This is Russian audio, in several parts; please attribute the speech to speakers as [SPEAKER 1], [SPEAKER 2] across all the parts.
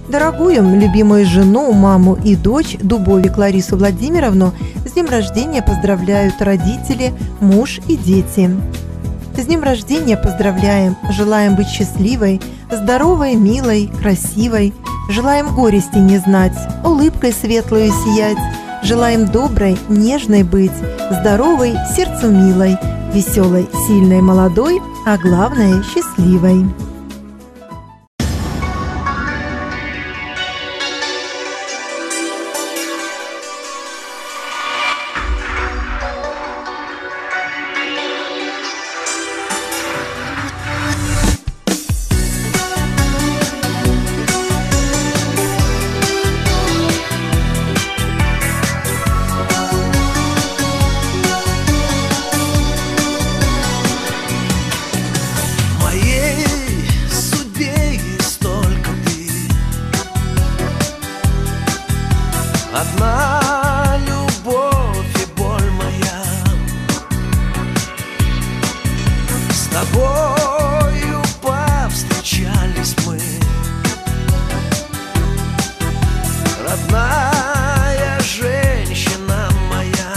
[SPEAKER 1] Дорогую, любимую жену, маму и дочь Дубовик Ларису Владимировну с днем рождения поздравляют родители, муж и дети. С днем рождения поздравляем, желаем быть счастливой, здоровой, милой, красивой, желаем горести не знать, улыбкой светлую сиять, желаем доброй, нежной быть, здоровой, сердцу милой, веселой, сильной, молодой, а главное – счастливой.
[SPEAKER 2] Одна любовь и боль моя, с тобою повстречались мы, родная женщина моя.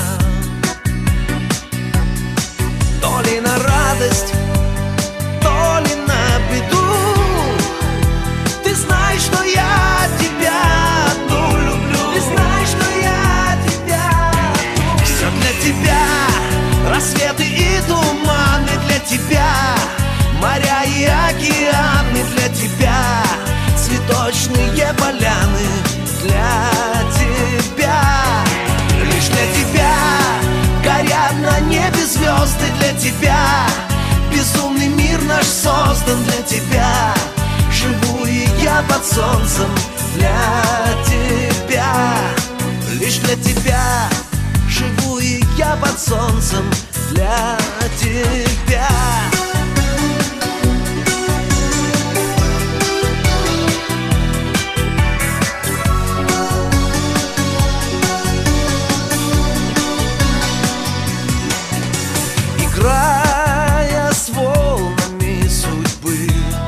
[SPEAKER 2] То ли на радость, то ли на беду, ты знаешь, что я тебя рассветы и туманы для тебя, моря и океаны для тебя, цветочные поляны для тебя. Лишь для тебя горят на небе звезды для тебя, безумный мир наш создан для тебя, живу и я под солнцем для тебя. Лишь для тебя живу и я под солнцем для тебя. Играя с волнами судьбы,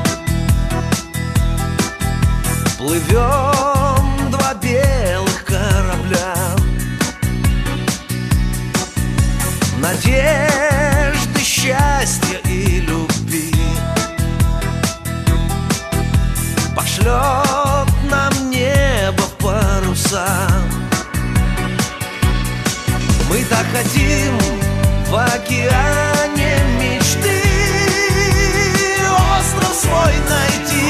[SPEAKER 2] плывем два белых корабля, надежды, счастья и любви. Пошлет нам небо в паруса. Мы так хотим в океане мечты остров свой найти.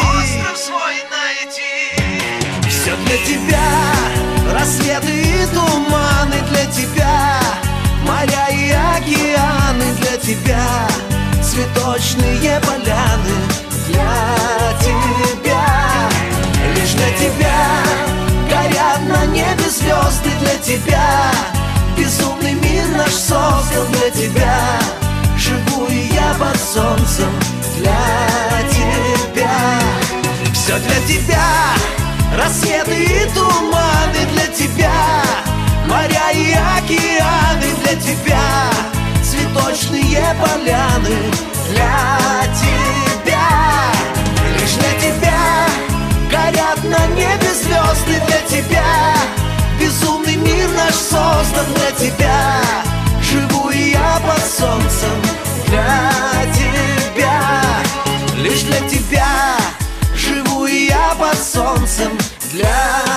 [SPEAKER 2] Все для тебя, рассветы и туманы для тебя, моря и океаны для тебя, цветочные поляны для тебя. Лишь для тебя горят на небе звезды для тебя, безумный мир наш создан для тебя, живу и я под солнцем для тебя. Все для тебя, рассветы и туманы для тебя, моря и океаны для тебя, цветочные поляны для тебя. Лишь для тебя горят на небе звезды для тебя, безумный мир наш создан для тебя, живу и я под солнцем для тебя. Лишь для тебя живу и я под солнцем для тебя.